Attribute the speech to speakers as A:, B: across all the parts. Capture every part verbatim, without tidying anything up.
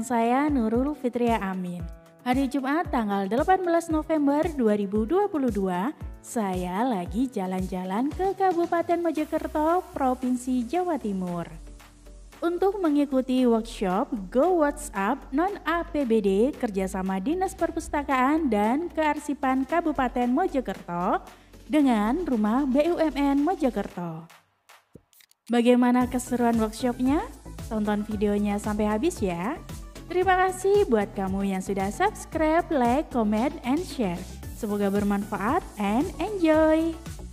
A: saya Nurul Fitria Amin. Hari Jumat tanggal delapan belas November dua ribu dua puluh dua, saya lagi jalan-jalan ke Kabupaten Mojokerto, Provinsi Jawa Timur. Untuk mengikuti workshop Go WhatsApp Non-A P B D kerjasama Dinas Perpustakaan dan Kearsipan Kabupaten Mojokerto dengan Rumah B U M N Mojokerto. Bagaimana keseruan workshopnya? Tonton videonya sampai habis ya. Terima kasih buat kamu yang sudah subscribe, like, comment, and share. Semoga bermanfaat and enjoy!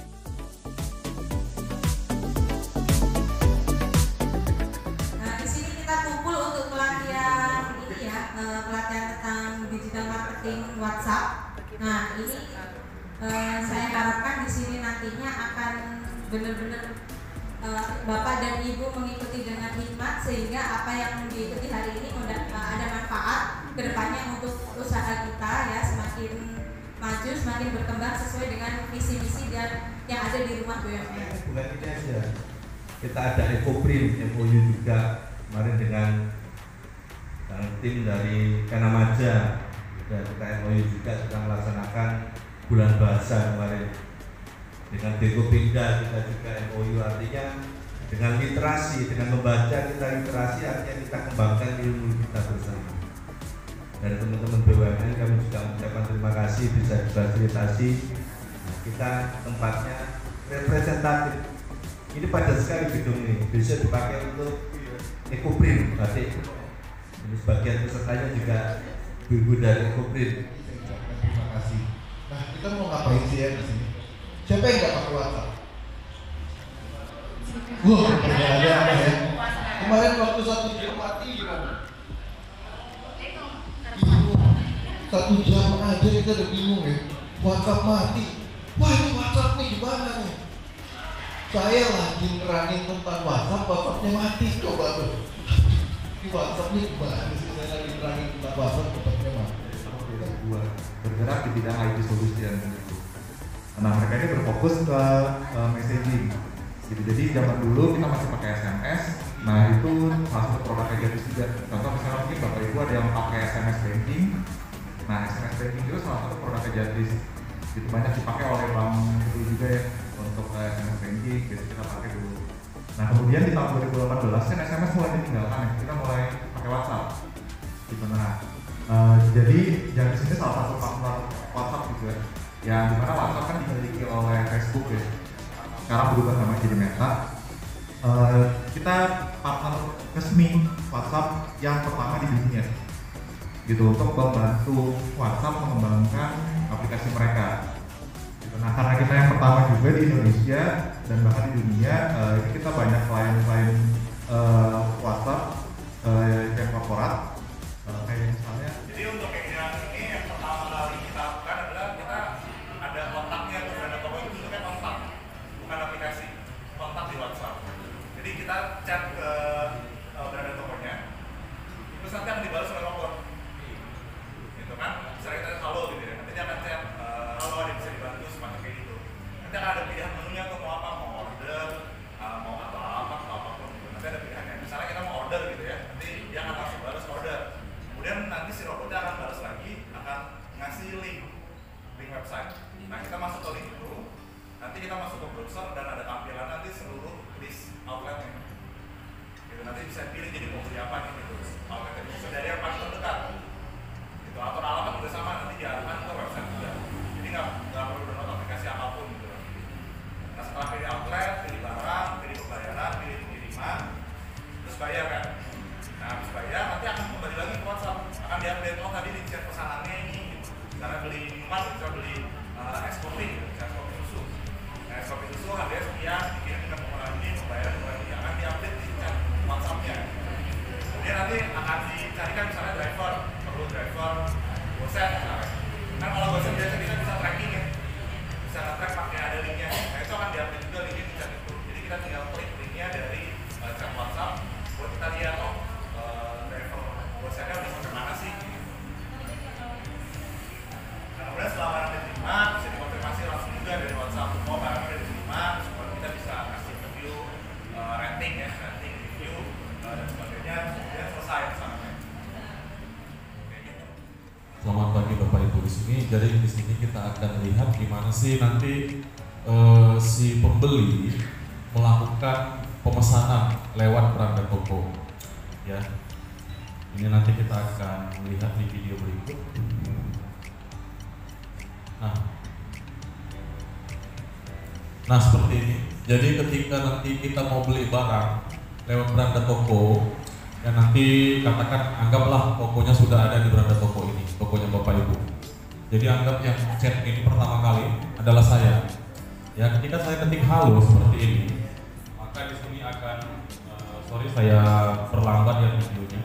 B: Nah, di sini kita kumpul untuk pelatihan ini ya, pelatihan tentang digital marketing WhatsApp. Nah, ini eh, saya harapkan di sini nantinya akan benar-benar Bapak dan Ibu mengikuti dengan hikmat sehingga apa yang diikuti hari ini ada manfaat kedepannya untuk usaha kita ya, semakin maju, semakin berkembang sesuai dengan visi misi dan yang ada di rumah B U M N.
C: Bukan ini aja, kita ada EcoPrint, M O U juga kemarin dengan, dengan tim dari Kanamaja dan kita M O U juga sedang melaksanakan bulan bahasa kemarin. Dengan Dekopinda kita juga M O U, artinya dengan literasi, dengan membaca kita literasi, artinya kita kembangkan ilmu kita bersama. Dan teman-teman B U M N kami juga mengucapkan terima kasih bisa difasilitasi. Nah, kita tempatnya representatif. Ini padat sekali gedung ini, bisa dipakai untuk EcoPrint batik. Ini sebagian pesertanya juga ibu dari EcoPrint.
D: Terima kasih. Nah, kita mau ngapain sih ya di sini? Siapa yang nggak pakai WhatsApp? Wah, ada apa ya? Kemarin waktu satu jam mati gimana? Bingung. Satu jam aja kita udah bingung ya. WhatsApp mati. Wah, ini WhatsApp nih gimana nih? Saya lagi nerangin tentang WhatsApp, WhatsAppnya mati. Coba tuh. Ini WhatsApp nih gimana sih? Saya lagi nerangin tentang WhatsApp, WhatsAppnya mati.
E: Bergerak di bidang I T solution. Nah, mereka ini berfokus ke uh, messaging. Gitu. Jadi zaman dulu kita masih pakai S M S. Nah, itu salah satu produk Agentis juga. Contoh misalnya mungkin Bapak Ibu ada yang pakai S M S banking. Nah, S M S banking itu salah satu produk Agentis. Itu banyak dipakai oleh bank dulu juga ya untuk uh, S M S banking. Gitu kita pakai dulu. Nah, kemudian di tahun dua ribu delapan belas kan S M S mulai ditinggalkan ya. Kita mulai pakai WhatsApp. Gitu. Nah, uh, jadi yang di sini salah satu partner WhatsApp gitu ya. Yang dimana WhatsApp kan dimiliki oleh Facebook ya, sekarang berubah namanya jadi Meta. Uh, kita partner resmi WhatsApp yang pertama di dunia, gitu, untuk membantu WhatsApp mengembangkan aplikasi mereka. Gitu. Nah, karena kita yang pertama juga di Indonesia dan bahkan di dunia, uh, ini kita banyak klien-klien uh, WhatsApp uh, yang korporat, uh, kayak misalnya.
F: Jadi untuk yang ini yang pertama kali kita lakukan adalah kita ada kontaknya tuh, ada toko itu juga kontak, bukan aplikasi, kontak di WhatsApp. Jadi kita chat ke uh, berada tokonya, terus nanti akan dibalas oleh robot, gitu kan? Misalnya kita halo gitu ya, nanti dia akan chat, uh, halo ada yang bisa dibantu semacam kayak gitu. Nanti akan ada pilihan menunya tuh mau apa, mau order, uh, mau atau apa atau apapun. Gitu. Nanti ada pilihannya. Misalnya kita mau order gitu ya, nanti dia akan langsung balas order. Kemudian nanti si robotnya akan balas lagi, akan ngasih link, link website. Nah, kita masuk ke link itu, nanti kita masuk ke browser dan ada tampilan nanti seluruh list outletnya. Gitu, nanti bisa pilih jadi mau beli apa nih gitu. Outletnya bisa dari yang paling terdekat. Gitu, atau alamat juga sama, nanti diarahkan ke website juga. Jadi nggak nggak perlu download aplikasi apapun gitu. Nah, setelah pilih outlet, pilih barang, pilih pembayaran, pilih pengiriman, terus bayar kan. Nah, habis bayar nanti akan kembali lagi ke WhatsApp, akan diupdate, oh tadi di chat pesanannya ini gitu. Misalnya beli minuman, bisa beli uh, es kopi, es kopi susu. Nah, es kopi susu harganya sekian, dikirim dengan pengumuman ini, pembayaran pembayaran ini akan diupdate di chat WhatsApp-nya. Kemudian nanti akan dicarikan misalnya driver, perlu driver, Gojek misalnya. Kan kalau Gojek biasa kita bisa tracking ya, bisa nge-track pakai ada linknya. Nah, itu akan diupdate juga linknya di chat itu. Jadi kita tinggal klik linknya dari uh, chat WhatsApp buat kita lihat, oh Gojeknya udah sampai mana sih? Nah, kemudian setelah barang diterima, bisa dikonfirmasi langsung juga dari WhatsApp. Oh, barang udah diterima, supaya kita bisa kasih review, uh, rating ya, rating, review, uh, dan sebagainya. Kemudian selesai pesanannya.
G: sini. Jadi di sini kita akan lihat gimana sih nanti uh, si pembeli melakukan pemesanan lewat beranda toko. Ya, ini nanti kita akan lihat di video berikut. Nah, nah seperti ini. Jadi ketika nanti kita mau beli barang lewat beranda toko, ya nanti katakan anggaplah tokonya sudah ada di beranda toko ini, tokonya Bapak Ibu. Jadi anggap yang chat ini pertama kali adalah saya. Ya, ketika saya ketik halo seperti ini, maka di sini akan uh, sorry saya perlambat ya videonya.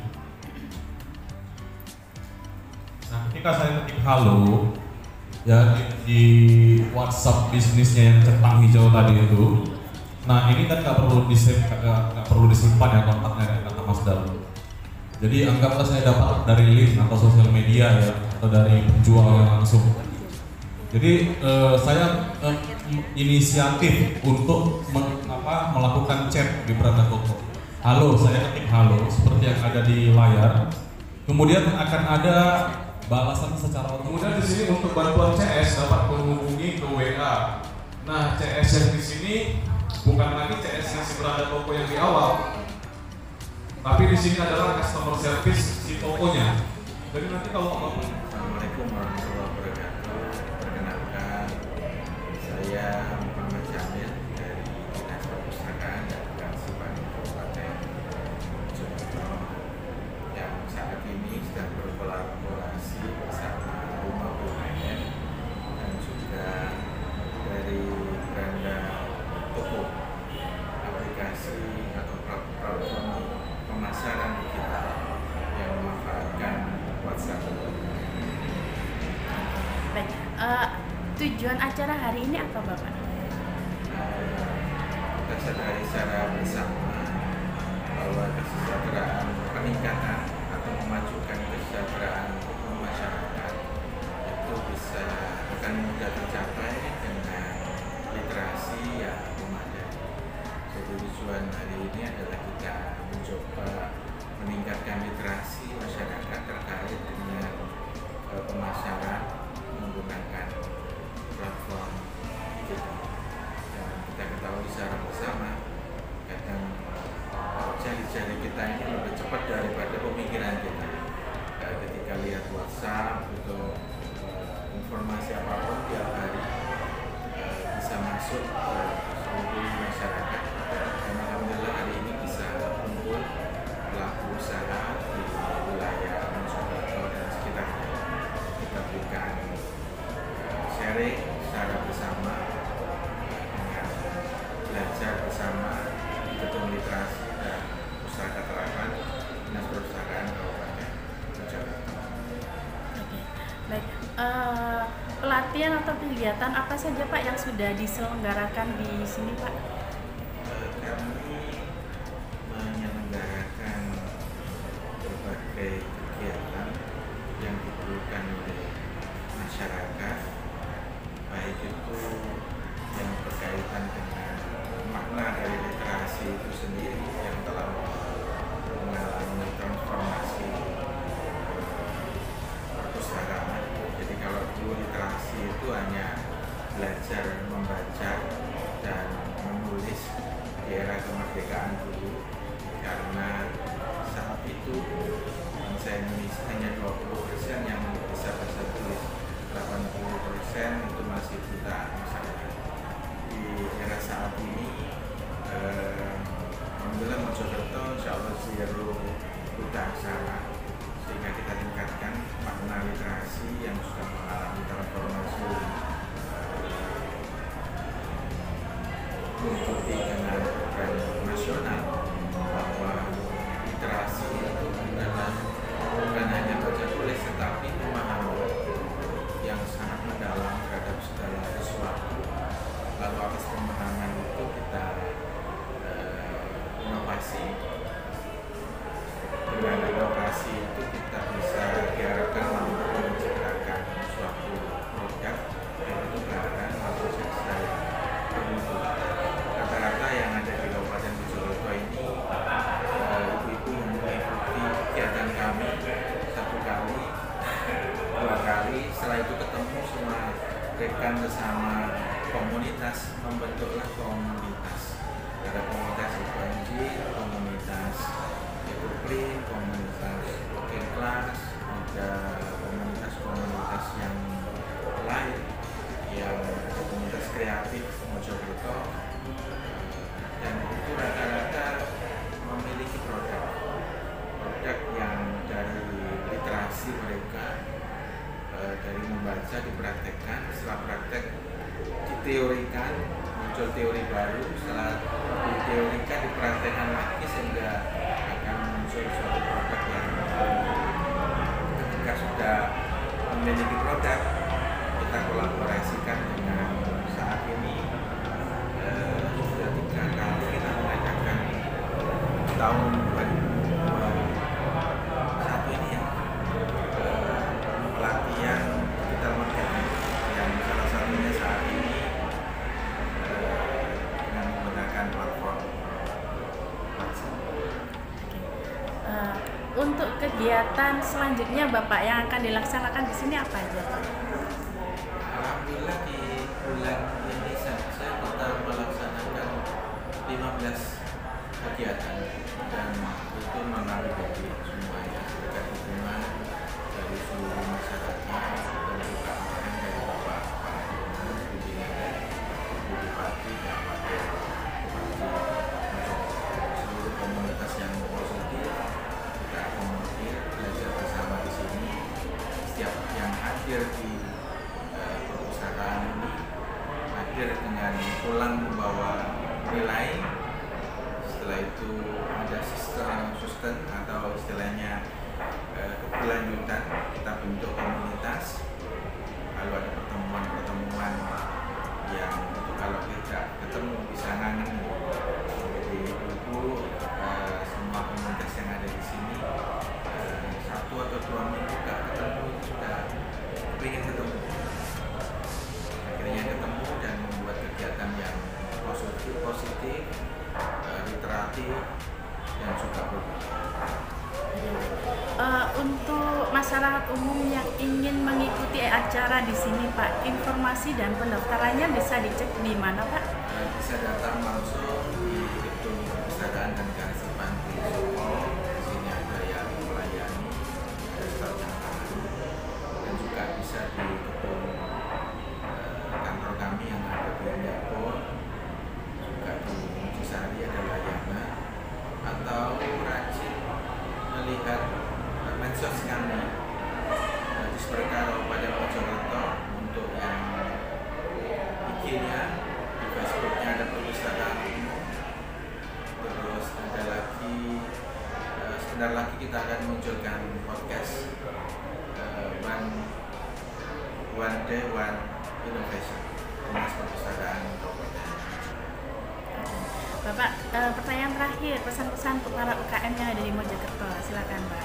G: Nah, ketika saya ketik halo, ya di, di WhatsApp bisnisnya yang centang hijau tadi itu, nah ini kan nggak perlu disimpan, nggak perlu disimpan ya kontaknya kata Mas Dalu. Jadi anggaplah saya dapat dari link atau sosial media ya, atau dari penjual yang langsung. Jadi eh, saya eh, inisiatif untuk men, apa, melakukan chat di beranda toko. Halo, saya ketik halo seperti yang ada di layar. Kemudian akan ada balasan secara otomatis. Kemudian di sini untuk bantuan C S dapat menghubungi ke W A. Nah, C S yang di sini bukan lagi C S yang si beranda toko yang di awal, tapi di sini adalah customer service si tokonya. Jadi nanti kalau apapun.
H: Assalamualaikum warahmatullahi wabarakatuh. Perkenalkan, saya Muhammad Jamil dari Dinas Perpustakaan dan Kearsipan Kabupaten Mojokerto yang saat ini sedang berkolaborasi bersama Rumah U M K M dan juga dari beranda toko aplikasi atau platform pemasaran digital yang memanfaatkan WhatsApp.
I: Baik, uh, tujuan acara hari ini apa Bapak?
H: Kita sadari secara bersama bahwa kesejahteraan peningkatan atau memajukan kesejahteraan masyarakat itu bisa akan mudah tercapai dengan literasi yang memadai. Jadi tujuan hari ini adalah kita mencoba meningkatkan literasi masyarakat terkait dengan uh, pemasaran menggunakan platform digital. Dan kita ketahui secara bersama, kadang jari-jari kita ini lebih cepat daripada pemikiran kita. Uh, ketika lihat WhatsApp atau uh, informasi apapun tiap hari uh, bisa masuk ke seluruh masyarakat. Dan alhamdulillah hari ini bisa kumpul pelaku usaha di wilayah Mojokerto dan sekitarnya. Kita berikan uh, sharing secara bersama uh, dengan belajar bersama di Gedung Literasi dan Pustaka Terapan Dinas Perpustakaan Kabupaten Mojokerto.
I: Baik, uh, pelatihan atau kegiatan apa saja Pak yang sudah diselenggarakan di sini Pak?
H: Uh, kami menyelenggarakan berbagai kegiatan yang diperlukan oleh masyarakat, baik itu yang berkaitan dengan makna dari literasi itu sendiri yang telah mengalami transformasi perpustakaan. Jadi kalau dulu literasi itu hanya belajar membaca dan menulis di era kemerdekaan dulu, karena saat itu bangsa Indonesia hanya dua puluh persen yang bisa baca tulis, delapan puluh persen itu masih buta masyarakat. Di era saat ini eh, alhamdulillah Mojokerto insya Allah zero buta aksara, sehingga kita tingkatkan makna literasi yang sudah mengalami transformasi mengikuti dengan tren nasional, bahwa literasi itu adalah bukan hanya baca tulis tetapi memahami setelah itu ketemu sama rekan bersama komunitas, membentuklah komunitas. Ada komunitas I P N J, komunitas Ekoprint, komunitas Working Class, ada komunitas-komunitas yang lain, yang komunitas kreatif Mojokerto, dan itu rata-rata memiliki produk produk yang dari literasi mereka, e, dari membaca dipraktekkan, setelah praktek diteorikan, muncul teori baru, setelah diteorikan dipraktekkan lagi sehingga akan muncul suatu produk yang ketika sudah memiliki produk kita kolaborasikan dengan saat ini eh, sudah tiga kali kita mengadakan tahun dua ribu dua puluh satu ini ya eh, pelatihan digital marketing yang salah satunya saat ini eh, dengan menggunakan platform WhatsApp.
I: Uh, untuk kegiatan selanjutnya Bapak yang akan dilaksanakan di sini apa aja Pak?
H: Alhamdulillah di bulan ini saja kita melaksanakan lima belas kegiatan dan itu mengalir dari semuanya berkat dukungan dari seluruh masyarakat dan juga arahan dari Bapak Pak pimpinan dari Bupati dan Wakil Bupati seluruh komunitas yang positif kita akomodir belajar bersama di sini. Setiap yang hadir di perpustakaan ini hadir dengan pulang membawa nilai. Setelah itu ada sistem sustain atau istilahnya eh, keberlanjutan, kita bentuk komunitas, lalu ada pertemuan-pertemuan yang itu kalau tidak ketemu bisa ngangen. Jadi ibu eh, semua komunitas yang ada di sini eh, satu atau dua minggu gak ketemu sudah ingin ketemu. Akhirnya ketemu dan membuat kegiatan yang positif, positif, uh, literatif dan juga produktif.
I: Uh, untuk masyarakat umum yang ingin mengikuti acara di sini Pak, informasi dan pendaftarannya bisa dicek di mana Pak?
H: Uh, bisa datang langsung di gedung perpustakaan dan kearsipan di Solo. Di sini ada yang melayani, ada staf yang baru, dan juga bisa di gedung uh, kantor kami yang ada di Indapur, juga di Mujisari ada layanan, atau rajin melihat medsos kami uh, di Sperka Kabupaten Mojokerto untuk yang I G-nya, di Facebook-nya ada perpustakaan umum. Terus ada lagi uh, sebentar lagi kita akan munculkan podcast uh, One One Day One Innovation Dinas Perpustakaan Kabupaten.
I: Bapak, uh, pertanyaan terakhir, pesan-pesan untuk para U K M yang ada di Mojokerto, silakan Pak.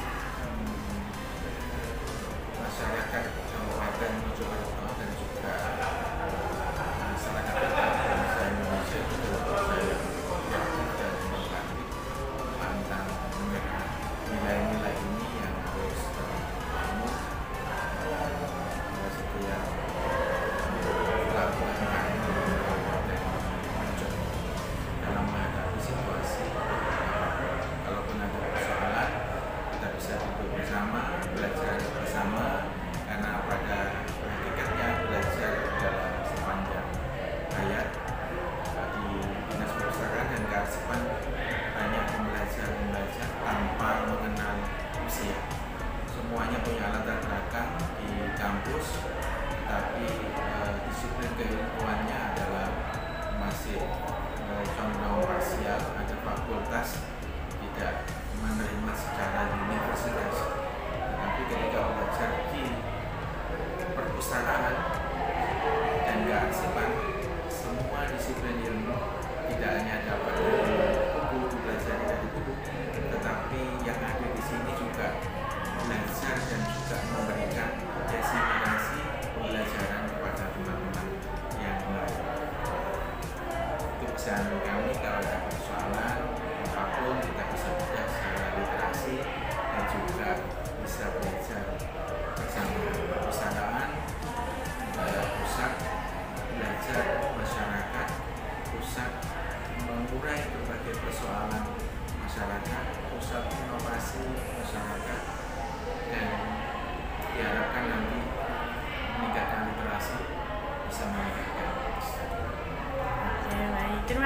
H: Masyarakat Kabupaten Mojokerto dan juga masyarakat bangsa Indonesia itu adalah saya kreatif dan inovatif, pantang menyerah. Nilai-nilai ini yang harus terbangun pada setiap pelabuhan kami di Kabupaten Mojokerto dalam menghadapi situasi. Kalaupun ada persoalan, kita bisa duduk bersama, belajar bersama, karena pada hakikatnya belajar adalah sepanjang hayat. Di Dinas Perpustakaan dan Kearsipan banyak pembelajar-pembelajar tanpa mengenal usia. Semuanya punya latar belakang di kampus, tetapi eh, disiplin keilmuannya adalah masih eh, condong parsial, ada fakultas tidak menerima secara universitas. Tetapi ketika belajar di perpustakaan dan kearsipan, semua disiplin ilmu tidak hanya dapat dari buku, dipelajari dari buku, tetapi yang ada di sini juga belajar dan juga memberikan diseminasi pembelajaran kepada teman-teman yang lain. Itu pesan kami, kalau ada persoalan apapun kita bisa belajar secara literasi dan juga bisa belajar bersama perpustakaan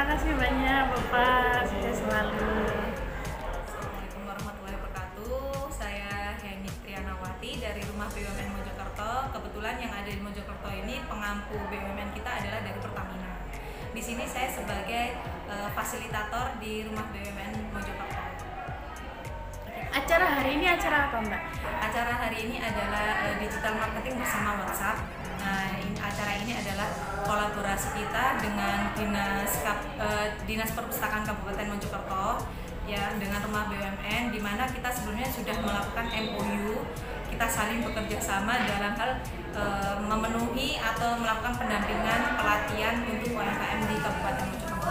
I: kasih banyak Bapak, sukses selalu.
B: Assalamualaikum warahmatullahi wabarakatuh. Saya Heni Trianawati dari Rumah B U M N Mojokerto. Kebetulan yang ada di Mojokerto ini pengampu B U M N kita adalah dari Pertamina. Di sini saya sebagai uh, fasilitator di Rumah B U M N Mojokerto.
I: Acara hari ini acara apa Mbak?
B: Acara hari ini adalah uh, digital marketing bersama WhatsApp. Nah, ini, acara ini adalah kolaborasi kita dengan Dinas Kap, uh, Dinas Perpustakaan Kabupaten Mojokerto ya, dengan Rumah B U M N, di mana kita sebelumnya sudah melakukan M O U. Kita saling bekerja sama dalam hal uh, memenuhi atau melakukan pendampingan pelatihan untuk U M K M di Kabupaten Mojokerto.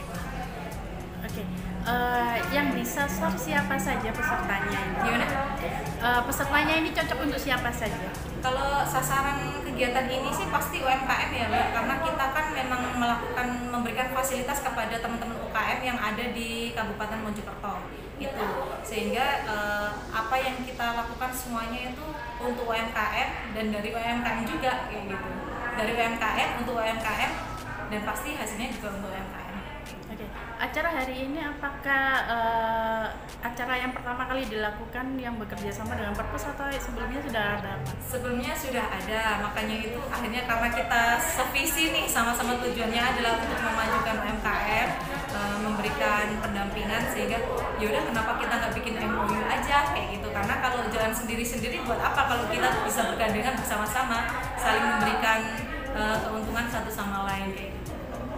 I: Oke, uh, yang disasar siapa saja pesertanya ini?
B: Gimana?
I: Uh, pesertanya ini cocok untuk siapa saja?
B: Kalau sasaran kegiatan ini sih pasti U M K M ya Mbak, karena kita kan memang melakukan memberikan fasilitas kepada teman-teman U K M yang ada di Kabupaten Mojokerto itu, sehingga eh, apa yang kita lakukan semuanya itu untuk U M K M dan dari U M K M juga kayak gitu, dari U M K M untuk U M K M dan pasti hasilnya juga untuk U M K M.
I: Oke, acara hari ini apakah uh, acara yang pertama kali dilakukan yang bekerja sama dengan Perpus atau sebelumnya sudah ada?
B: Sebelumnya sudah ada, makanya itu akhirnya karena kita sevisi nih, sama-sama tujuannya adalah untuk memajukan U M K M, uh, memberikan pendampingan, sehingga yaudah kenapa kita nggak bikin M O U aja kayak gitu, karena kalau jalan sendiri-sendiri buat apa kalau kita bisa bergandengan bersama-sama, saling memberikan uh, keuntungan satu sama lain kayak gitu.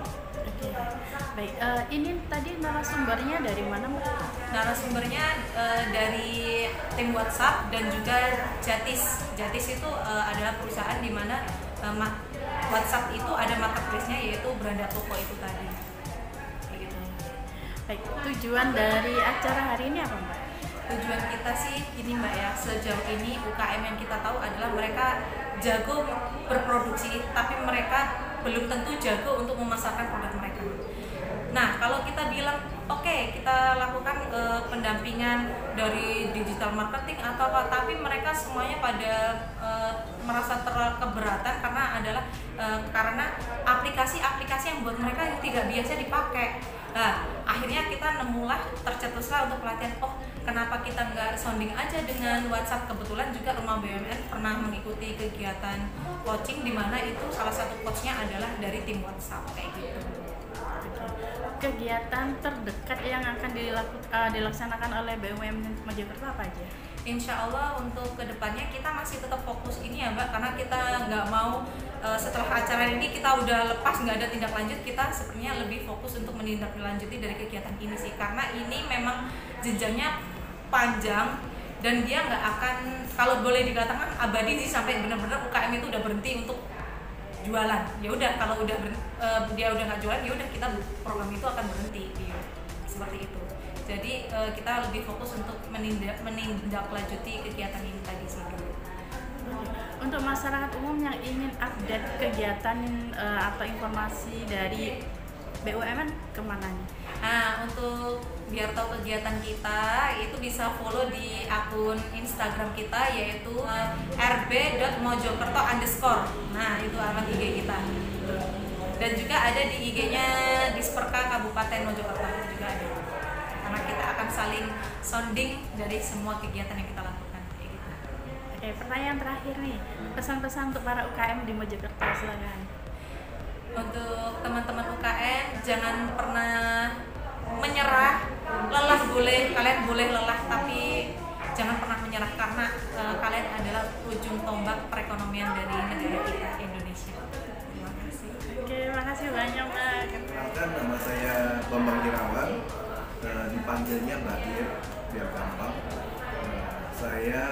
I: Baik, uh, ini tadi narasumbernya dari mana Mbak?
B: Narasumbernya uh, dari tim WhatsApp dan juga Jatis. Jatis itu uh, adalah perusahaan di mana uh, WhatsApp itu ada marketplace-nya, yaitu Beranda Toko itu tadi. Gitu.
I: Baik, tujuan dari acara hari ini apa Mbak?
B: Tujuan kita sih ini Mbak ya, sejauh ini U K M yang kita tahu adalah mereka jago berproduksi, tapi mereka belum tentu jago untuk memasarkan produk mereka. Nah, kalau kita bilang oke okay, kita lakukan uh, pendampingan dari digital marketing atau apa, tapi mereka semuanya pada uh, merasa terlalu keberatan karena adalah uh, karena aplikasi-aplikasi yang buat mereka yang tidak biasa dipakai. Nah, akhirnya kita nemulah, tercetuslah untuk pelatihan. Oh, kenapa kita nggak sounding aja dengan WhatsApp? Kebetulan juga Rumah B U M N pernah mengikuti kegiatan coaching di mana itu salah satu coachnya adalah dari tim WhatsApp kayak gitu.
I: Kegiatan terdekat yang akan dilaku, uh, dilaksanakan oleh B U M N Mojokerto apa aja?
B: Insya Allah untuk kedepannya kita masih tetap fokus ini ya Mbak, karena kita nggak mau uh, setelah acara ini kita udah lepas nggak ada tindak lanjut, kita sebenarnya lebih fokus untuk menindaklanjuti dari kegiatan ini sih, karena ini memang jenjangnya panjang dan dia nggak akan, kalau boleh dikatakan abadi sih, sampai benar-benar U K M itu udah berhenti untuk jualan. Ya udah kalau udah ber, uh, dia udah nggak jualan, ya udah kita program itu akan berhenti dia. Seperti itu. Jadi uh, kita lebih fokus untuk menindak menindaklanjuti kegiatan ini tadi sih.
I: Untuk masyarakat umum yang ingin update kegiatan uh, atau informasi dari B U M N kemana nih?
B: Nah, untuk biar tahu kegiatan kita itu bisa follow di akun Instagram kita, yaitu uh, r b dot mojokerto underscore. Nah, itu alamat I G kita. Dan juga ada di I G-nya Disperka Kabupaten Mojokerto juga ada. Karena kita akan saling sounding dari semua kegiatan yang kita lakukan. Kayak gitu.
I: Oke, pertanyaan terakhir nih, pesan-pesan untuk para U K M di Mojokerto, silakan.
B: Untuk teman-teman U K M, jangan pernah menyerah. Lelah boleh, kalian boleh lelah, tapi jangan pernah menyerah, karena uh, kalian adalah ujung tombak perekonomian dari negara kita, Indonesia. Terima kasih.
I: Oke, makasih banyak Mbak.
D: Perkenalkan, nama saya Bambang Irawan, uh, dipanggilnya Badir biar gampang. Uh, saya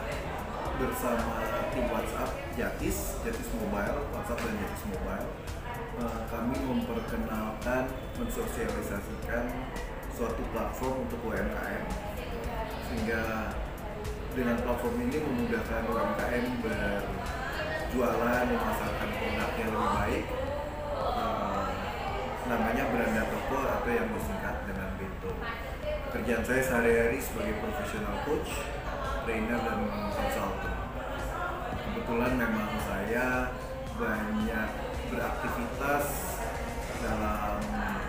D: bersama tim WhatsApp Jatis, Jatis Mobile, WhatsApp dan Jatis Mobile. Uh, kami memperkenalkan, mensosialisasikan suatu platform untuk U M K M, sehingga dengan platform ini memudahkan U M K M berjualan, memasarkan produknya lebih baik. Uh, namanya Beranda Toko atau yang disingkat dengan Bento. Pekerjaan saya sehari-hari sebagai profesional coach, trainer dan konsultan. Kebetulan memang saya banyak beraktivitas dalam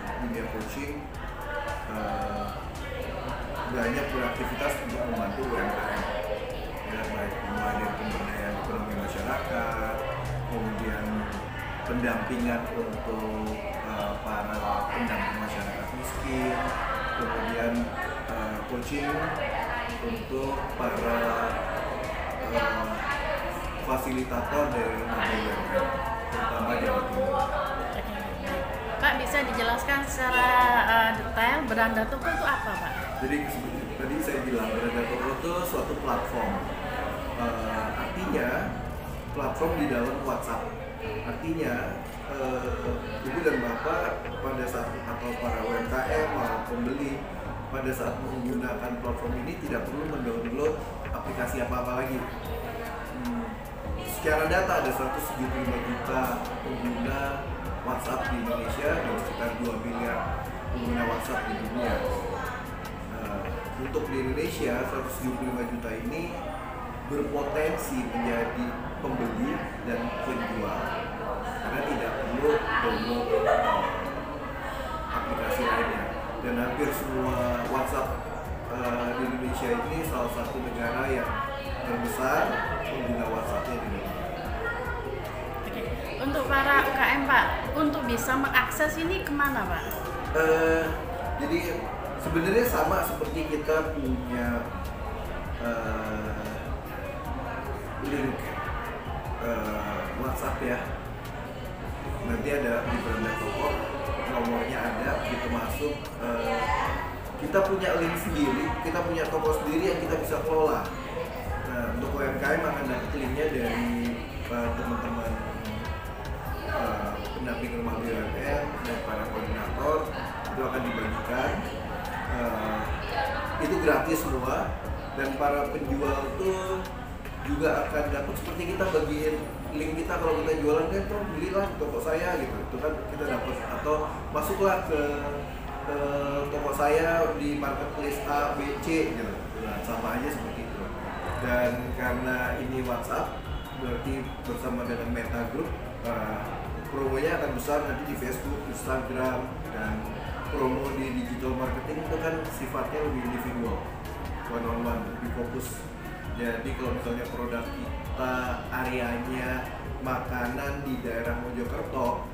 D: coaching, uh, banyak beraktivitas untuk membantu U M K M, ya, baik mulai dari pemberdayaan ekonomi masyarakat, kemudian pendampingan untuk uh, para pendamping masyarakat miskin, kemudian uh, coaching untuk para uh, fasilitator dari lembaga U M K M, terutama Jawa Timur.
I: Pak, bisa dijelaskan secara uh, detail Beranda Toko itu apa, Pak?
D: Jadi tadi saya bilang Beranda Toko itu suatu platform, uh, artinya platform di dalam WhatsApp. Artinya uh, ibu dan bapak pada saat atau para U M K M atau pembeli pada saat menggunakan platform ini tidak perlu mendownload aplikasi apa-apa lagi. Hmm, secara data ada seratus tujuh puluh lima juta pengguna WhatsApp di Indonesia dan sekitar dua miliar pengguna WhatsApp di dunia. Uh, untuk di Indonesia seratus tujuh puluh lima juta ini berpotensi menjadi pembeli dan penjual karena tidak perlu download uh, aplikasi lainnya. Dan hampir semua WhatsApp uh, di Indonesia ini salah satu negara yang terbesar pengguna WhatsAppnya di Indonesia.
I: Untuk para U K M, Pak, untuk bisa mengakses ini kemana, Pak?
D: Uh, jadi sebenarnya sama seperti kita punya uh, link uh, WhatsApp ya. Nanti ada di Beranda Toko, nomornya ada, kita masuk. Uh, kita punya link sendiri, kita punya toko sendiri yang kita bisa kelola. Nah, untuk U M K M akan dapat linknya dari uh, teman-teman uh, pendamping rumah B U M N dan para koordinator, itu akan dibagikan. Uh, itu gratis semua, dan para penjual tuh juga akan dapat seperti kita bagiin link kita kalau kita jualan kan tuh belilah di toko saya gitu, itu kan kita dapat, atau masuklah ke, ke toko saya di marketplace A, B, C gitu. Nah, sama aja seperti itu. Dan karena ini WhatsApp, berarti bersama dengan Meta Group, uh, promonya akan besar nanti di Facebook, Instagram, dan promo di digital marketing itu kan sifatnya lebih individual, one on one, lebih fokus. Jadi kalau misalnya produk kita areanya makanan di daerah Mojokerto,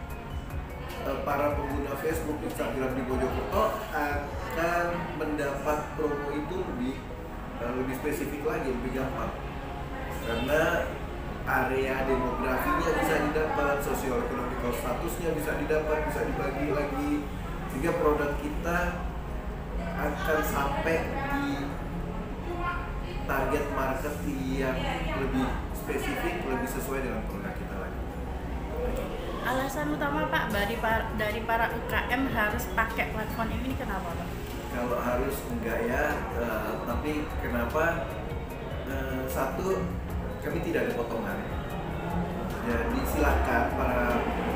D: para pengguna Facebook, Instagram di Mojokerto akan mendapat promo itu lebih lebih spesifik lagi, lebih gampang. Karena area demografinya bisa didapat, sosioekonomikal statusnya bisa didapat, bisa dibagi lagi, sehingga produk kita akan sampai di target market yang lebih spesifik, lebih sesuai dengan produk kita lagi.
I: Alasan utama, Pak, dari para, dari para U K M harus pakai platform ini kenapa, Pak?
D: Kalau harus enggak ya, uh, tapi kenapa? Uh, satu, kami tidak ada potongan. Jadi silakan para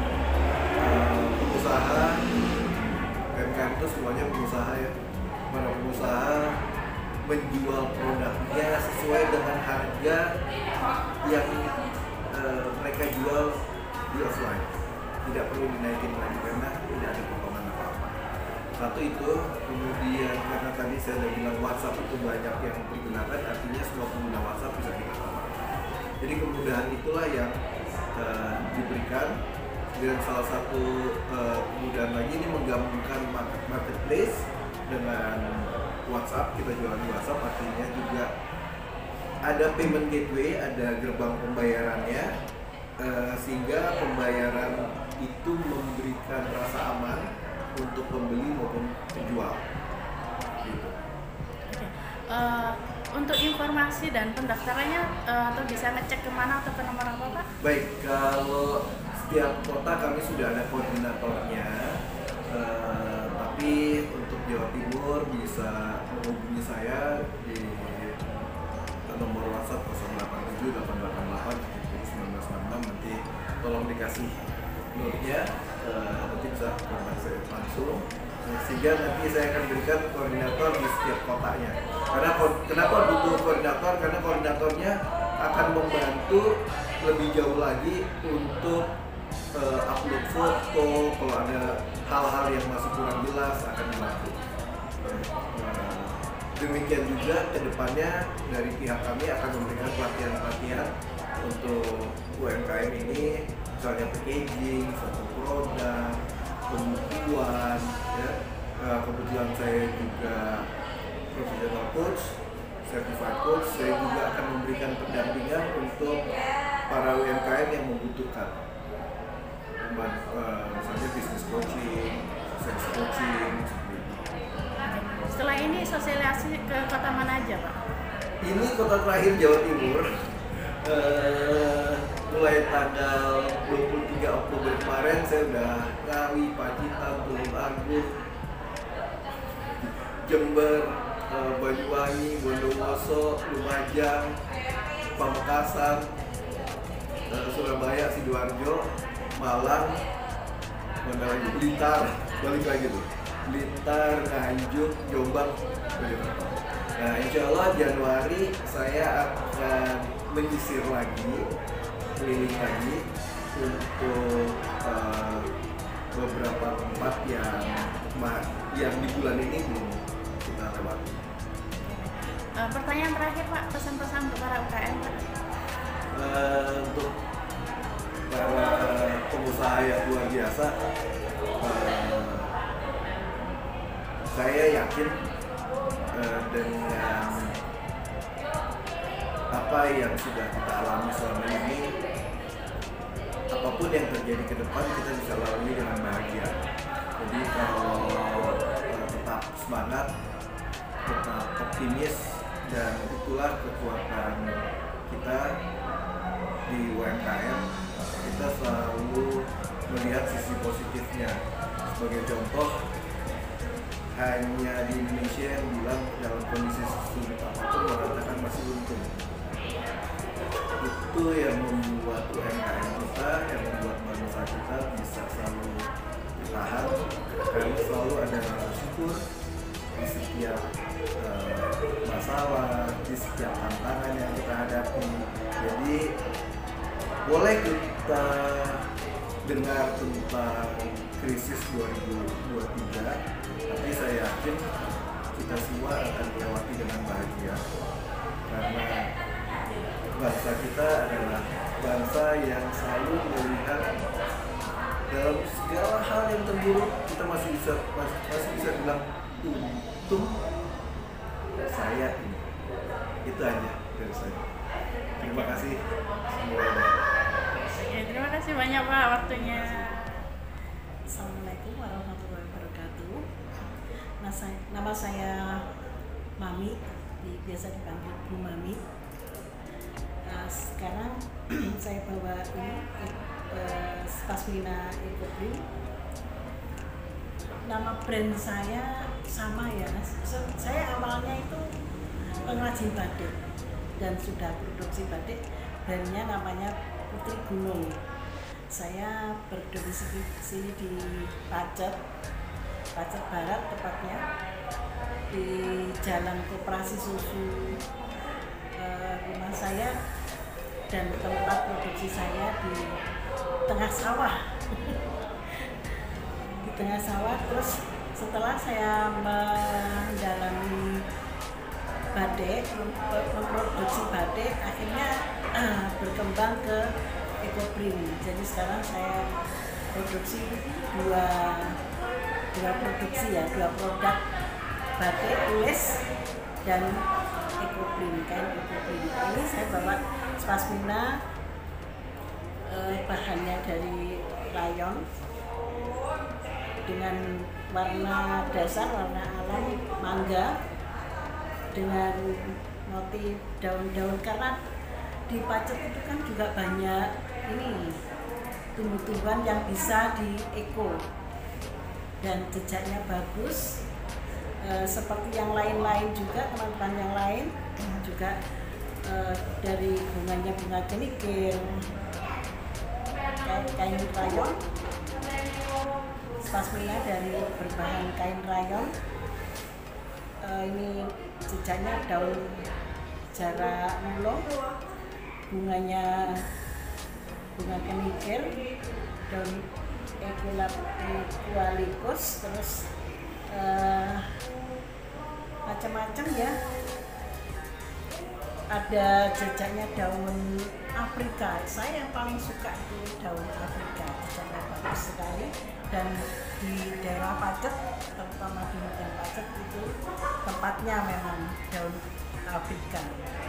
D: uh, pengusaha, U M K M itu semuanya pengusaha ya, para pengusaha menjual produknya sesuai dengan harga yang uh, mereka jual di offline, tidak perlu dinaikin lagi karena tidak ada potongan apa-apa. Satu itu, kemudian karena tadi saya sudah bilang WhatsApp itu banyak yang digunakan, artinya semua pengguna WhatsApp bisa kita tawarkan. Jadi kemudahan itulah yang uh, diberikan. Dan salah satu uh, kemudahan lagi ini menggabungkan market marketplace dengan WhatsApp. Kita jualan di WhatsApp, artinya juga ada payment gateway, ada gerbang pembayarannya, uh, sehingga pembayaran itu memberikan rasa aman untuk pembeli maupun penjual. Gitu.
I: Okay. Uh, untuk informasi dan pendaftarannya uh, atau bisa ngecek kemana atau ke nomor apa, Pak?
D: Baik, kalau setiap kota kami sudah ada koordinatornya, uh, tapi untuk Jawa Timur bisa menghubungi saya di nomor WhatsApp nol delapan tujuh delapan delapan delapan tujuh sembilan enam enam. Nanti tolong dikasih note-nya, uh, nanti bisa kontak saya langsung, sehingga nanti saya akan berikan koordinator di setiap kotanya. Karena kenapa butuh koordinator? Karena koordinatornya akan membantu lebih jauh lagi untuk uh, upload foto, kalau ada hal-hal yang masih kurang jelas akan dibantu. Uh, demikian juga kedepannya dari pihak kami akan memberikan pelatihan-pelatihan untuk U M K M ini, misalnya packaging, satu produk, pembukuan, ya. Uh, kebetulan saya juga professional coach, certified coach, saya juga akan memberikan pendampingan untuk para U M K M yang membutuhkan, uh, misalnya business coaching, sales coaching.
I: Setelah ini sosialisasi ke kota mana aja, Pak?
D: Ini kota terakhir Jawa Timur. Uh, mulai tanggal dua puluh tiga Oktober kemarin saya udah Ngawi, Pacitan, Tulung Agung, Jember, uh, Banyuwangi, Bondowoso, Lumajang, Pamekasan, uh, Surabaya, Sidoarjo, Malang, mana lagi, Blitar, balik lagi tuh, Blitar, Nganjuk, Jombang. Nah, insya Allah Januari saya akan menyisir lagi, keliling lagi untuk uh, beberapa tempat yang yang di bulan ini belum kita lewati.
I: Uh, pertanyaan terakhir, Pak, pesan-pesan untuk para U K M, Pak.
D: Uh, untuk para pengusaha yang luar biasa, uh, saya yakin uh, dengan apa yang sudah kita alami selama ini, apapun yang terjadi ke depan kita bisa lalui dengan bahagia. Jadi kalau uh, tetap semangat, tetap optimis, dan itulah kekuatan kita di U M K M. Kita selalu melihat sisi positifnya. Sebagai contoh, hanya di Indonesia yang bilang dalam kondisi sulit apapun mengatakan masih untung. Itu yang membuat U M K M kita, yang membuat bangsa kita bisa selalu bertahan, karena selalu ada rasa syukur di setiap uh, masalah, di setiap tantangan yang kita hadapi. Jadi boleh kita dengar tentang krisis dua ribu dua puluh tiga, tapi saya yakin kita semua akan melewati dengan bahagia, karena bangsa kita adalah bangsa yang selalu melihat dalam segala hal yang terburuk kita masih bisa masih, masih bisa bilang untung saya ini. Itu aja dari saya. Terima kasih semuanya.
I: Ya, terima kasih banyak, Pak, waktunya.
J: Assalamualaikum warahmatullahi wabarakatuh. Nah, saya, nama saya Mami, biasa dipanggil Bu Mami. Nah, sekarang saya bawa ini eh, Pasmina Ecobrin. Nama brand saya sama ya. Saya awalnya itu pengrajin batik dan sudah produksi batik. Brandnya namanya Putri Gunung. Saya berdomisili di Pacet, Pacet Barat tepatnya, di Jalan Koperasi Susu. Uh, rumah saya dan tempat produksi saya di tengah sawah. Di tengah sawah. Terus setelah saya menjalani batik, memproduksi batik, akhirnya uh, berkembang ke Ecobrin. Jadi sekarang saya produksi dua dua produksi ya, dua produk batik tulis dan Ecobrin, kain Ecobrin. Ini saya bawa Pasmina, eh, bahannya dari rayon dengan warna dasar, warna alam mangga dengan motif daun-daun, karena di Pacet itu kan juga banyak ini tumbuh-tumbuhan yang bisa di eco dan jejaknya bagus, e, seperti yang lain-lain juga, teman-teman yang lain juga e, dari bunganya bunga kenikir, kain, kain rayon, Pasmina dari berbahan kain rayon. E, ini jejaknya daun jara ulong, bunganya bunga kenikir, daun eucalyptus, terus uh, macam-macam ya. Ada jejaknya daun Afrika. Saya yang paling suka itu daun Afrika, jejaknya bagus sekali. Dan di daerah Pacet, terutama di hutan Pacet itu tempatnya memang daun Afrika.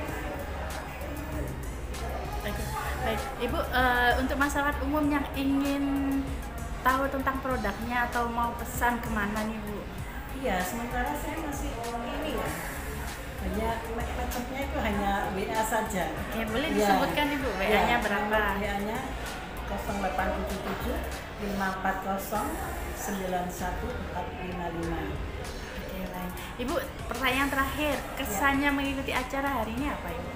I: Oke, baik Ibu, uh, untuk masyarakat umum yang ingin tahu tentang produknya atau mau pesan kemana nih Bu?
J: Iya, sementara saya masih ini ya, hanya macamnya itu hanya W A saja.
I: Oke, boleh
J: ya.
I: disebutkan Ibu W A-nya ya, berapa?
J: W A-nya nol delapan tujuh tujuh lima empat nol sembilan satu empat lima lima.
I: Oke, baik. Ibu, pertanyaan terakhir, kesannya ya. mengikuti acara hari ini apa Ibu?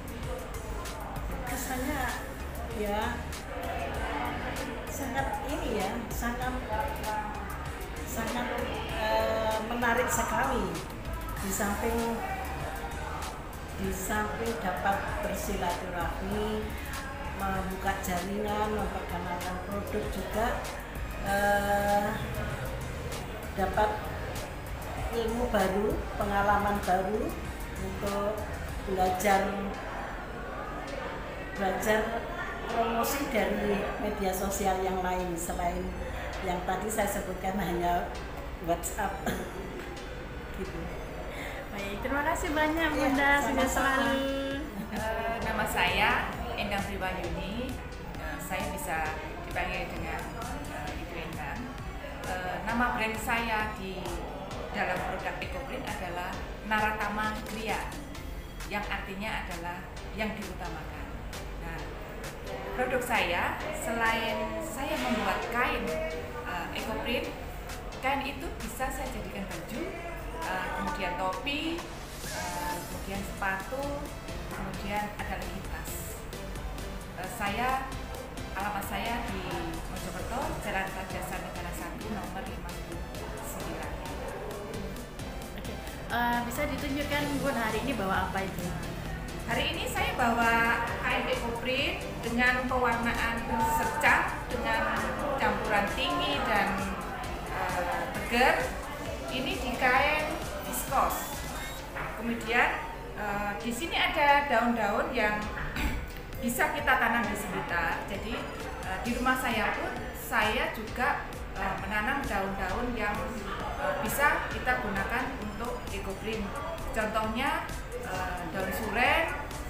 J: Kesannya ya sangat ini ya, sangat sangat uh, menarik sekali. Di samping di samping dapat bersilaturahmi, membuka jaringan, memperkenalkan produk, juga uh, dapat ilmu baru, pengalaman baru untuk belajar belajar promosi dari media sosial yang lain selain yang tadi saya sebutkan hanya WhatsApp. Gitu.
I: Baik, terima kasih banyak Bunda, ya, sudah selalu.
K: Uh, nama saya Endang Priwayuni, uh, saya bisa dipanggil dengan uh, Ibu Endang. Uh, nama brand saya di dalam produk EcoPrint adalah Naratama Kriya, yang artinya adalah yang diutamakan. Nah, produk saya selain saya membuat kain uh, EcoPrint, kain itu bisa saya jadikan baju, uh, kemudian topi, uh, kemudian sepatu, kemudian ada lagi tas. Uh, saya alamat saya di Mojokerto, Jalan Rajasa Negara satu, nomor lima puluh sembilan.
I: Oke, uh, bisa ditunjukkan Bun hari ini bawa apa itu?
K: Hari ini saya bawa kain EcoPrint dengan pewarnaan secang dengan campuran tinggi dan uh, tegar. Ini di kain viskos. Kemudian uh, di sini ada daun-daun yang bisa kita tanam di sekitar. Jadi uh, di rumah saya pun saya juga uh, menanam daun-daun yang uh, bisa kita gunakan untuk EcoPrint. Contohnya uh, daun suren,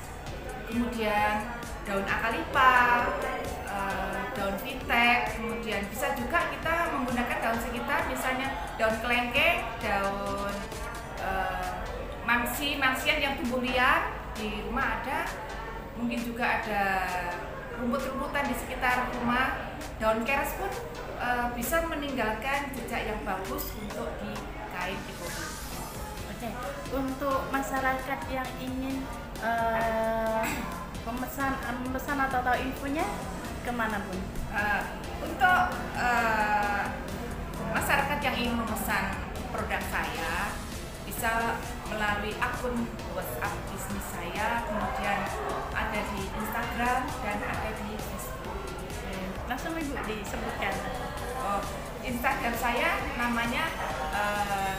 K: kemudian daun akalipa, uh, daun vitek, kemudian bisa juga kita menggunakan daun sekitar, misalnya daun kelengkeng, daun uh, mangsi, mangsian yang tumbuh liar di rumah ada, mungkin juga ada rumput-rumputan di sekitar rumah. Daun keras pun uh, bisa meninggalkan jejak yang bagus untuk di kain EcoPrint.
I: Oke, untuk masyarakat yang ingin uh, pemesan, pemesan atau tahu infonya kemana Bun?
K: Uh, untuk uh, masyarakat yang ingin memesan produk saya bisa melalui akun WhatsApp bisnis saya, kemudian ada di Instagram dan ada di Facebook.
I: Langsung Ibu disebutkan.
K: Oh, Instagram saya namanya uh,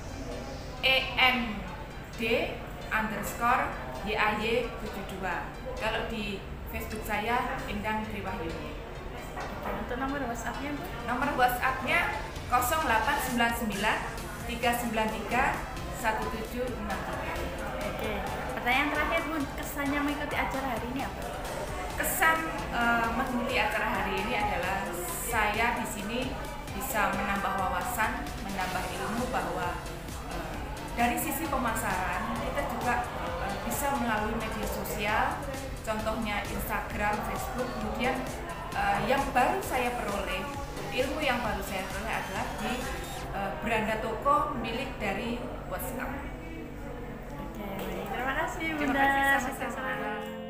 K: E N D underscore Y A Y tujuh dua. Kalau di Facebook saya Endang Priwayuni.
I: Untuk nomor WhatsApp-nya Bu?
K: Nomor WhatsApp-nya nol delapan sembilan sembilan tiga sembilan tiga satu tujuh enam tiga.
I: Oke, pertanyaan terakhir Bun, kesannya mengikuti acara hari ini apa?
K: Kesan uh, mengikuti acara hari ini adalah saya di sini bisa menambah wawasan, menambah ilmu bahwa uh, dari sisi pemasaran kita juga uh, bisa melalui media sosial, contohnya Instagram, Facebook. Kemudian uh, yang baru saya peroleh, ilmu yang baru saya peroleh adalah di uh, beranda toko milik dari WhatsApp.
I: Oke, terima kasih Bunda.
K: Terima kasih sama-sama.